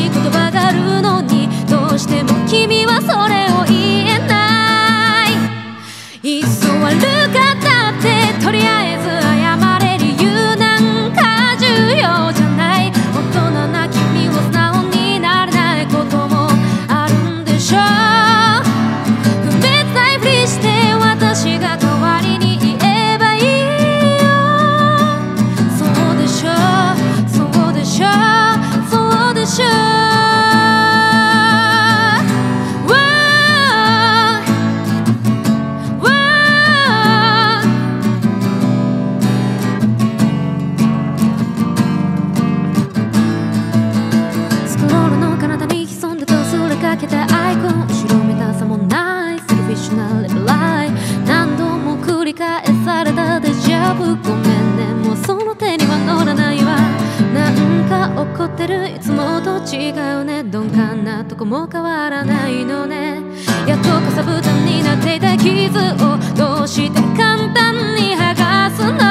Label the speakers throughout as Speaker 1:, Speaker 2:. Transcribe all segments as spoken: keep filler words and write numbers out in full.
Speaker 1: 言葉があるのに、どうしても君はそれを言えない。居座る方ってとりあえず謝れ理由なんか重要じゃない。大人な君を素直になれないこともあるんでしょう。不別ないふりして私が代わりに言えばいいよ。そうでしょう、そうでしょう、そうでしょう。かけたアイコン、後ろめたさもないセルフィッシュなレベルライ。何度も繰り返されたデジャブ。ごめんね、もうその手には乗らないわ。なんか怒ってる、いつもと違うね。鈍感なとこも変わらないのね。やっとかさぶたになっていた傷をどうして簡単に剥がすの。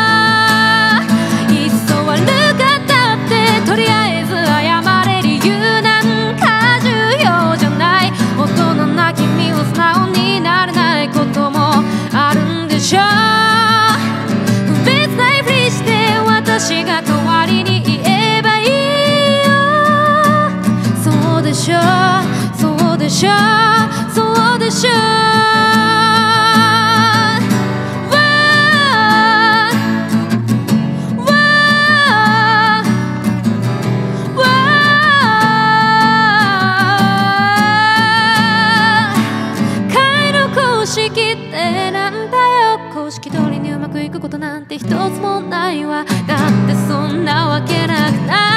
Speaker 1: 居座る方ってとりあえず謝れ理由なんか大人な君を素直になれないこともあるんでしょう。不別ないふりして私が代わりに言えばいいよ。そうでしょう、そうでしょう、そうでしょう。公式通りにうまくいくことなんて一つもないわ。だってそんなわけなくない。